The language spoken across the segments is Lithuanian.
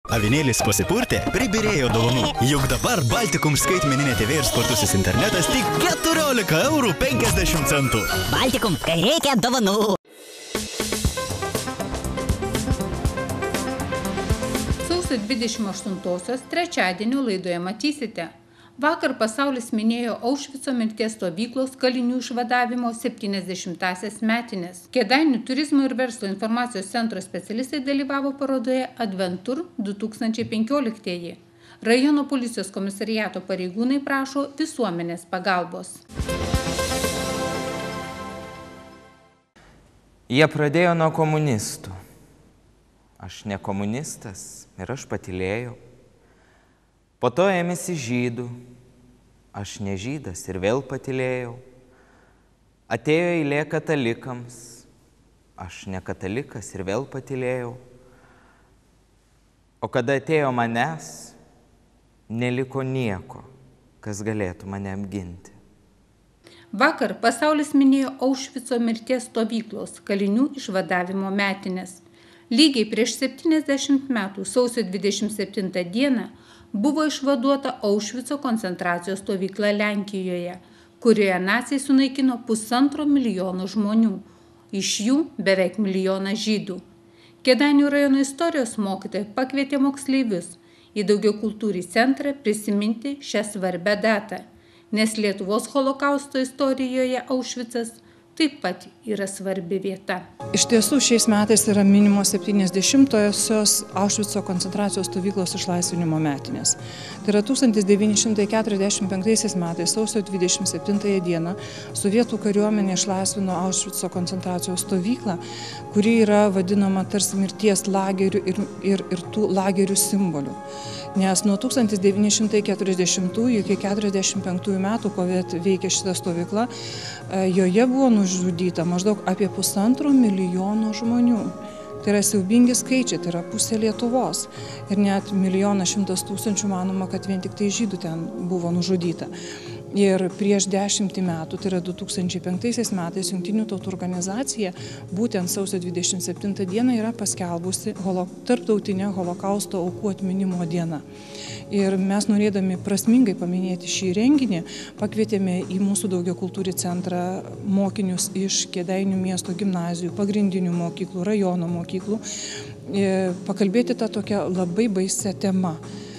Avinėlis pasipurtė, pribirėjo dovanų. Juk dabar Baltikum skaitmeninė TV ir spartusis internetas tik 14,50 €. Baltikum, kai reikia dovanų. Sausio 28-osios trečiadienio laidoje matysite. Vakar pasaulis minėjo Aušvico mirties stovyklos kalinių išvadavimo 70-asias metines. Kėdainių turizmo ir verslo informacijos centro specialistai dalyvavo parodoje Adventur 2015. Rajono policijos komisariato pareigūnai prašo visuomenės pagalbos. Jie pradėjo nuo komunistų. Aš ne komunistas ir aš patylėjau. Po to ėmėsi žydų. Aš ne žydas ir vėl patylėjau. Atėjo eilė katalikams. Aš ne katalikas ir vėl patylėjau. O kada atėjo manęs, neliko nieko, kas galėtų mane apginti. Vakar pasaulis minėjo Aušvico mirties stovyklos kalinių išvadavimo metines. Lygiai prieš 70 metų sausio 27 dieną buvo išvaduota Aušvico koncentracijos stovykla Lenkijoje, kurioje naciai sunaikino 1,5 milijono žmonių, iš jų beveik 1 milijoną žydų. Kėdainių rajono istorijos mokytojai pakvietė moksleivius į Daugiakultūrį centrą prisiminti šią svarbią datą, nes Lietuvos holokausto istorijoje Aušvicas taip pat yra svarbi vieta. Iš tiesų, šiais metais yra minimos 70-osios Aušvico koncentracijos stovyklos išlaisvinimo metinės. Tai yra 1945 metais, sausio 27 dieną, sovietų kariuomenė išlaisvino Aušvico koncentracijos stovyklą, kuri yra vadinama tarsi mirties lagerių ir tų lagerių simbolių. Nes nuo 1940 iki 1945 metų, kuomet veikė šita stovykla, joje buvo nužudyta maždaug apie 1,5 milijono žmonių. Tai yra siaubingi skaičiai, tai yra pusė Lietuvos. Ir net 1,1 milijono manoma, kad vien tik tai žydų ten buvo nužudyta. Ir prieš 10 metų, tai yra 2005 metais, Jungtinių tautų organizacija būtent sausio 27 dieną yra paskelbusi tarptautinę holokausto aukų atminimo dieną. Ir mes norėdami prasmingai paminėti šį renginį, pakvietėme į mūsų Daugiakultūrį centrą mokinius iš Kėdainių miesto gimnazijų, pagrindinių mokyklų, rajono mokyklų, pakalbėti tą tokią labai baisią temą.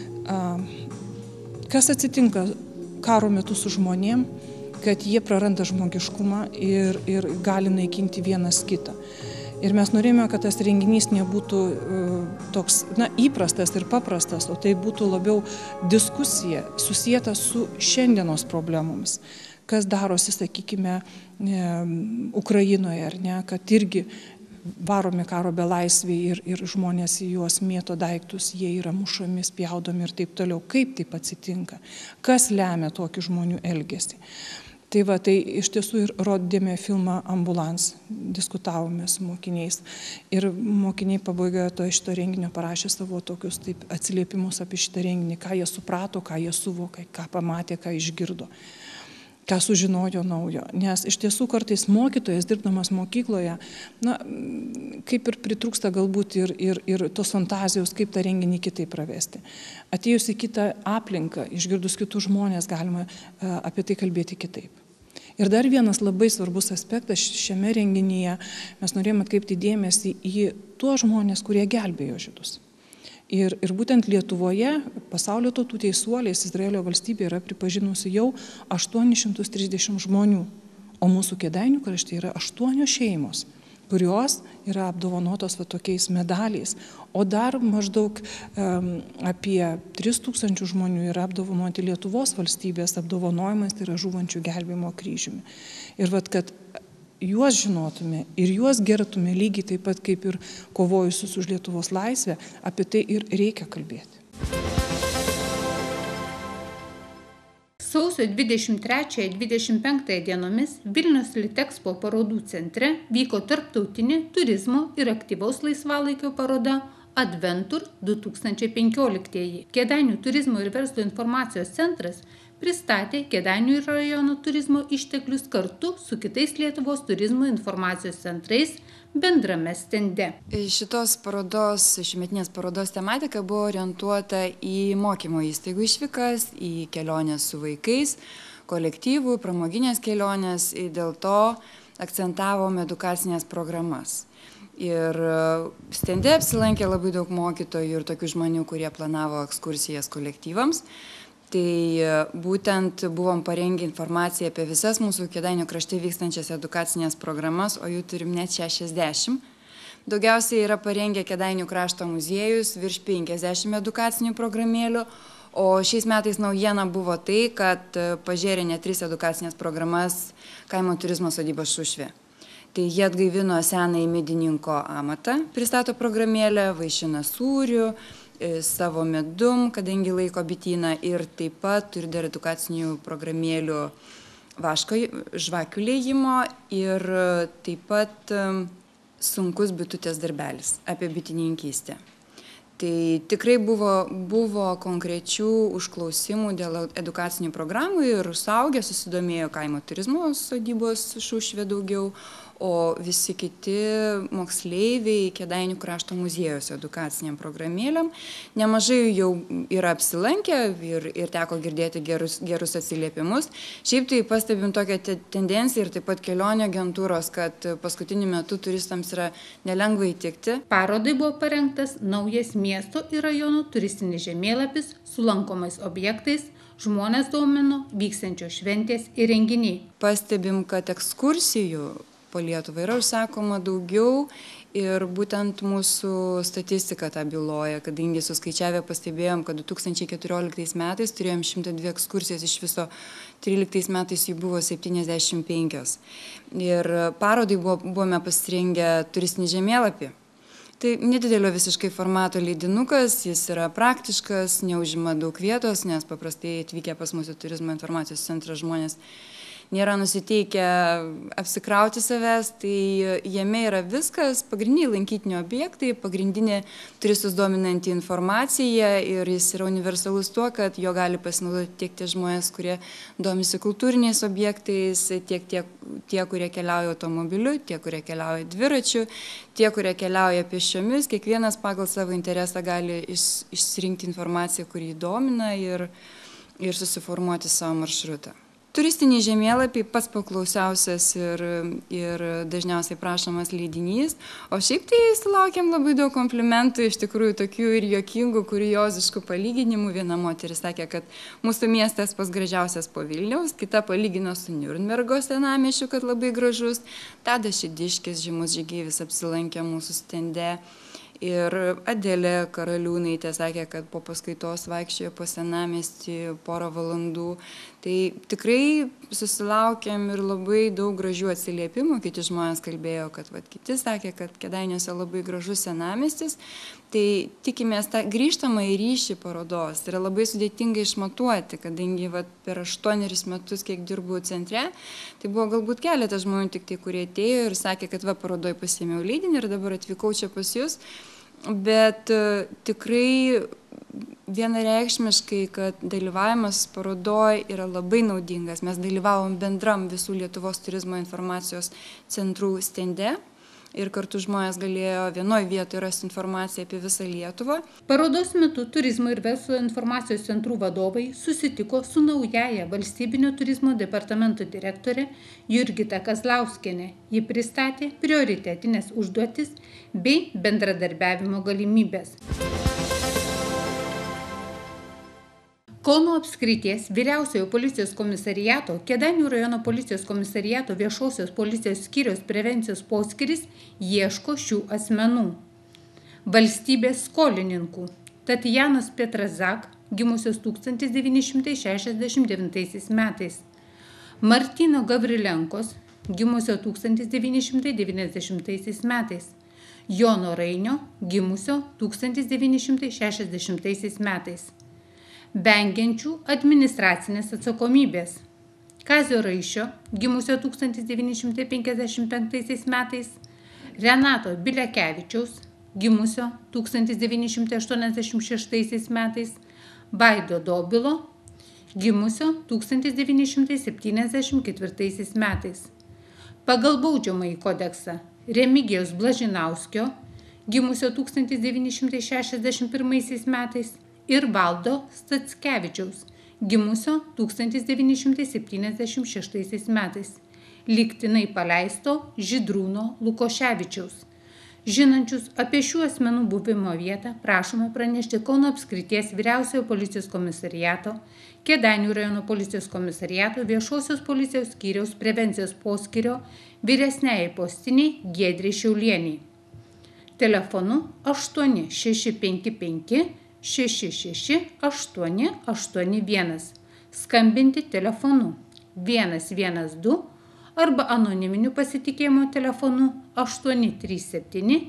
Kas atsitinka karo metu su žmonėm, kad jie praranda žmogiškumą ir gali naikinti vienas kitą. Ir mes norėjome, kad tas renginys nebūtų toks įprastas ir paprastas, o tai būtų labiau diskusija susieta su šiandienos problemomis. Kas darosi, sakykime, Ukrainoje, ar ne, kad irgi varomi karo belaisviai ir žmonės į juos mėto daiktus, jie yra mušami, spjaudomi ir taip toliau. Kaip taip atsitinka? Kas lemia tokį žmonių elgesį? Tai va, tai iš tiesų ir rodėme filmą Ambulans, diskutavome su mokiniais. Ir mokiniai pabaigoje šito renginio parašė savo tokius taip atsiliepimus apie šitą renginį, ką jie suprato, ką jie suvokė, ką pamatė, ką išgirdo, ką sužinojo naujo. Nes iš tiesų kartais mokytojas, dirbdamas mokykloje, kaip ir pritrūksta galbūt ir tos fantazijos, kaip tą renginį kitaip pravesti. Atėjus į kitą aplinką, išgirdus kitus žmonės, galima apie tai kalbėti kitaip. Ir dar vienas labai svarbus aspektas šiame renginyje, mes norėjome atkreipti dėmesį į tuos žmonės, kurie gelbėjo žydus. Ir būtent Lietuvoje pasaulio tautų teisuoliais Izraelio valstybė yra pripažinusi jau 830 žmonių, o mūsų Kėdainių krašte yra 8 šeimos, kurios yra apdovanotos tokiais medaliais, o dar maždaug apie 3000 žmonių yra apdovanoti Lietuvos valstybės apdovanojimais, tai yra žūvančių gelbėjimo kryžiumi. Ir kad juos žinotume ir juos gerbtume lygiai taip pat kaip ir kovojusius už Lietuvos laisvę, apie tai ir reikia kalbėti. Sausio 23-25 dienomis Vilniaus Litexpo parodų centre vyko tarptautinė turizmo ir aktyvaus laisvalaikio paroda Adventur 2015. Kėdainių turizmo ir verslo informacijos centras pristatė Kėdainių rajono turizmo išteklius kartu su kitais Lietuvos turizmo informacijos centrais bendrame stende. Šitos parodos, šimetinės parodos tematika buvo orientuota į mokymo įstaigų išvykas, į kelionės su vaikais, kolektyvų, pramoginės kelionės, ir dėl to akcentavom edukacinės programas. Ir stende apsilankė labai daug mokytojų ir tokių žmonių, kurie planavo ekskursijas kolektyvams. Tai būtent buvom parengę informaciją apie visas mūsų Kėdainių krašte vykstančias edukacinės programas, o jų turim net 60. Daugiausiai yra parengę Kėdainių krašto muziejus, virš 50 edukacinių programėlių, o šiais metais naujiena buvo tai, kad pažėrė net 3 edukacinės programas kaimo turizmo sodybos Šušvė. Tai jie atgaivino senąjį medininko amatą, pristato programėlę, vaišina sūrių, savo medum, kadangi laiko bityną, ir taip pat turi dar edukacinių programėlių vaško žvakių liejimo ir taip pat sunkus bitutės darbelis apie bitininkystę. Tai tikrai buvo konkrečių užklausimų dėl edukacinių programų ir suaugę susidomėjo kaimo turizmo sodybos Šušvė daugiau, o visi kiti moksleiviai Kėdainių krašto muziejuose edukaciniam programėlėm. Nemažai jau yra apsilankę ir teko girdėti gerus atsiliepimus. Šiaip tai pastebim tokią tendenciją ir taip pat kelionių agentūros, kad paskutiniu metu turistams yra nelengva įtikti. Parodai buvo parengtas naujas miesto ir rajono turistinis žemėlapis su lankomais objektais, žmonės domino vyksiančios šventės ir renginiai. Pastebim, kad ekskursijų po Lietuvą yra užsakoma daugiau ir būtent mūsų statistika tą byloja, kadangi suskaičiavę pastebėjom, kad 2014 metais turėjom 102 ekskursijas, iš viso 13 metais jų buvo 75. Ir parodai buvome pasirengę turistinį žemėlapį. Tai nedidelio visiškai formato leidinukas, jis yra praktiškas, neužima daug vietos, nes paprastai atvykę pas mūsų turizmo informacijos centrą žmonės nėra nusiteikę apsikrauti savęs, tai jame yra viskas, pagrindiniai lankytiniai objektai, pagrindinė turistus dominanti informacija ir jis yra universalus tuo, kad jo gali pasinaudoti tiek tie žmonės, kurie domisi kultūriniais objektais, tiek tie, kurie keliauja automobiliu, tie, kurie keliauja dviračiu, tie, kurie keliauja pėsčiomis, kiekvienas pagal savo interesą gali išsirinkti informaciją, kuri jį domina ir susiformuoti savo maršrutą. Turistiniai žemėlapiai pats paklausiausias ir dažniausiai prašomas leidinys, o šiaip tai sulaukėm labai daug komplimentų, iš tikrųjų tokių ir juokingų, kurioziškų palyginimų. Viena moteris sakė, kad mūsų miestas pats gražiausias po Vilniaus, kita palygino su Niurnbergo senamiesčiu, kad labai gražus. Tadas Šidiškis, žymus žygeivis, apsilankė mūsų stende. Ir Adelė Karaliūnaitė sakė, kad po paskaitos vaikščiojo po senamiestį porą valandų. Tai tikrai susilaukėm ir labai daug gražių atsiliepimų. Kiti žmonės kalbėjo, kad kiti sakė, kad Kėdainiuose labai gražus senamiestis. Tai tikimės tą grįžtamą į ryšį parodos. Tai yra labai sudėtinga išmatuoti, kadangi per 8 metus, kiek dirbu centre, tai buvo galbūt keletas žmonių tik tai, kurie atėjo ir sakė, kad parodoj pasiėmiau leidinį ir dabar atvykau čia pas jūs. Bet tikrai vienareikšmiškai, kad dalyvavimas parodoj yra labai naudingas. Mes dalyvavom bendram visų Lietuvos turizmo informacijos centrų stende ir kartu žmonės galėjo vienoje vietoje rasti informaciją apie visą Lietuvą. Parodos metu turizmo ir verslo informacijos centrų vadovai susitiko su naujaja valstybinio turizmo departamento direktorė Jurgita Kazlauskienė. Ji pristatė prioritetinės užduotis bei bendradarbiavimo galimybės. Kauno apskrities vyriausiojo policijos komisariato, Kėdainių rajono policijos komisariato viešosios policijos skyriaus prevencijos poskyris ieško šių asmenų. Valstybės skolininkų Tatjanos Petrazak, gimusios 1969 metais, Martyno Gavrilenkos, gimusio 1990 metais, Jono Rainio, gimusio 1960 metais. Vengiančių administracinės atsakomybės Kazio Raišio, gimusio 1955 metais, Renato Bilekevičiaus, gimusio 1986 metais, Vaido Dobilo, gimusio 1974 metais. Pagal baudžiamąjį kodeksą Remigijaus Blažinauskio, gimusio 1961 metais, ir Valdo Statskevičiaus, gimusio 1976 metais, lygtinai paleisto Žydrūno Lukoševičiaus. Žinančius apie šių asmenų buvimo vietą prašome pranešti Kauno apskrities vyriausiojo policijos komisariato, Kėdainių rajono policijos komisariato viešosios policijos skyriaus prevencijos poskyrio vyresniajai postiniai Giedrei Šiaulieniai. Telefonu 8655 66881, skambinti telefonu 112 arba anoniminiu pasitikėjimo telefonu 837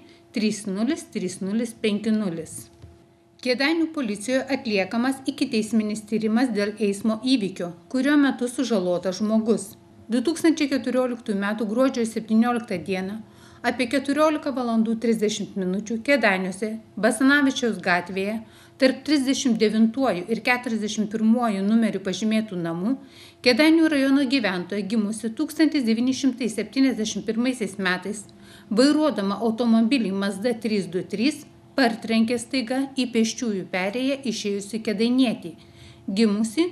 303050. Kėdainių policijoje atliekamas ikiteisminis tyrimas dėl eismo įvykio, kurio metu sužalotas žmogus. 2014 m. gruodžio 17 d. apie 14:30 min. Kėdainiuose, Basanavičiaus gatvėje, tarp 39 ir 41 numerių pažymėtų namų, Kėdainių rajono gyventoja gimusi 1971 metais, vairuodama automobilį Mazda 323, partrenkė staiga į pėsčiųjų perėją išėjusi kėdainietį, gimusi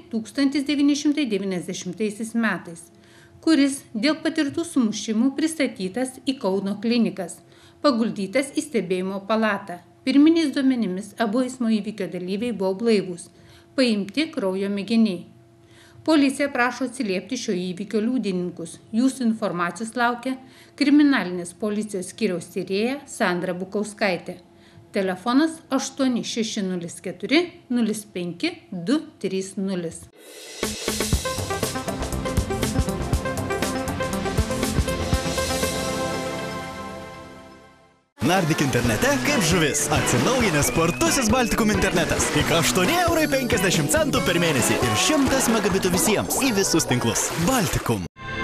1990 metais, kuris dėl patirtų sumušimų pristatytas į Kauno klinikas, paguldytas į stebėjimo palatą. Pirminiais duomenimis abu eismo įvykio dalyviai buvo blaivūs, paimti kraujo mėginiai. Policija prašo atsiliepti šio įvykio liudininkus. Jūsų informacijos laukia kriminalinės policijos skyriaus tyrėja Sandra Bukauskaitė. Telefonas 8604 05 230. Nardyk internete kaip žuvis. Atsinaujinęs spartusis Baltikum internetas. Tik 8,50 € per mėnesį ir 100 megabitų visiems į visus tinklus. Baltikum.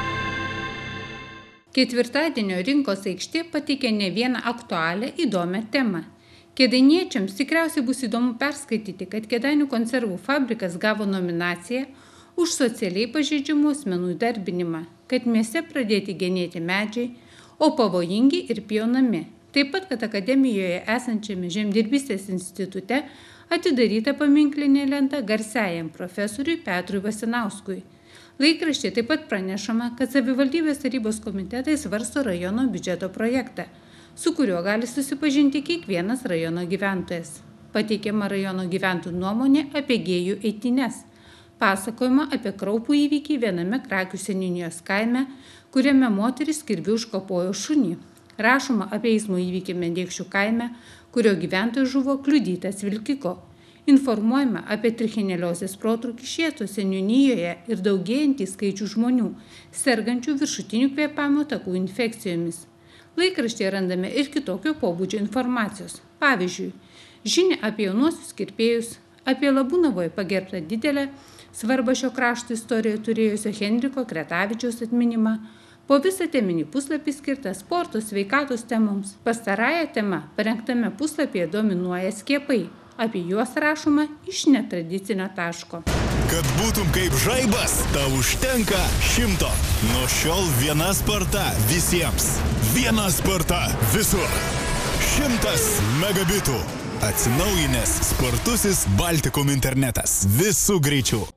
Ketvirtadienio rinkos aikštė pateikė ne vieną aktualią įdomią temą. Kėdainiečiams tikriausiai bus įdomu perskaityti, kad Kėdainių konservų fabrikas gavo nominaciją už socialiai pažeidžiamų asmenų įdarbinimą, kad mieste pradėti genėti medžiai, o pavojingi ir pjaunami. Taip pat, kad akademijoje esančiame Žemdirbystės institute atidaryta paminklinė lenta garsiajam profesoriui Petrui Vasinauskui. Laikraštyje taip pat pranešama, kad savivaldybės tarybos komitetai svarsto rajono biudžeto projektą, su kuriuo gali susipažinti kiekvienas rajono gyventojas. Pateikiama rajono gyventojų nuomonė apie gėjų eitynes. Pasakojama apie kraupų įvykį viename Krakių seniūnijos kaime, kuriame moteris kirviu užkapojo šunį. Rašoma apie eismo įvykį Mendėkščių kaime, kurio gyventojas žuvo kliudytas vilkiko. Informuojama apie trichineliozės protrūkį Šėtos seniūnijoje ir daugėjantį skaičių žmonių, sergančių viršutinių kvėpavimo takų infekcijomis. Laikraštyje randame ir kitokio pobūdžio informacijos. Pavyzdžiui, žinia apie jaunuosius kirpėjus, apie Labūnavoje pagerbtą didelę svarbą šio krašto istorijoje turėjusio Henriko Kretavičiaus atminimą, po visą teminį puslapį skirtą sporto sveikatos temoms. Pastarąją temą parengtame puslapyje dominuoja skiepai. Apie juos rašoma iš netradicinio taško. Kad būtum kaip žaibas, tau užtenka 100. Nuo šiol viena sparta visiems. Viena sparta visur. 100 megabitų. Atsinaujinęs spartusis Baltikum internetas. Visų greičių.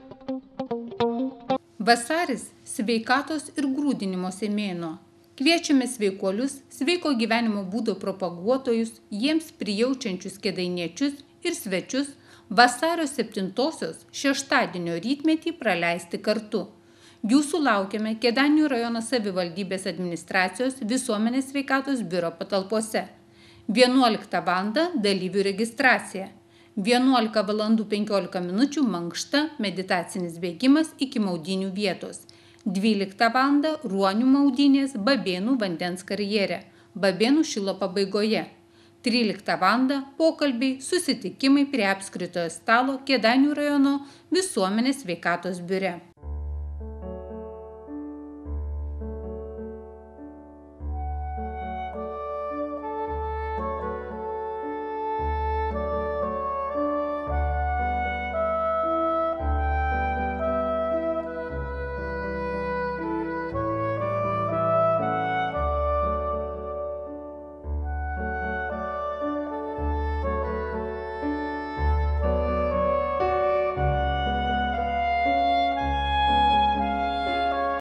Vasaris sveikatos ir grūdinimosi mėnuo. Kviečiame sveikuolius, sveiko gyvenimo būdo propaguotojus, jiems prijaučiančius kėdainiečius ir svečius vasario 7-osios šeštadienio rytmetį praleisti kartu. Jūsų laukiame Kėdainių rajono savivaldybės administracijos visuomenės sveikatos biuro patalpose. 11 val. Dalyvių registracija. 11:15 min. Mankšta meditacinis bėgimas iki maudynių vietos. 12 val. Ruonių maudynės Babėnų vandens karjere, Babėnų šilo pabaigoje. 13 val. Pokalbiai, susitikimai prie apskritojo stalo Kėdainių rajono visuomenės sveikatos biure.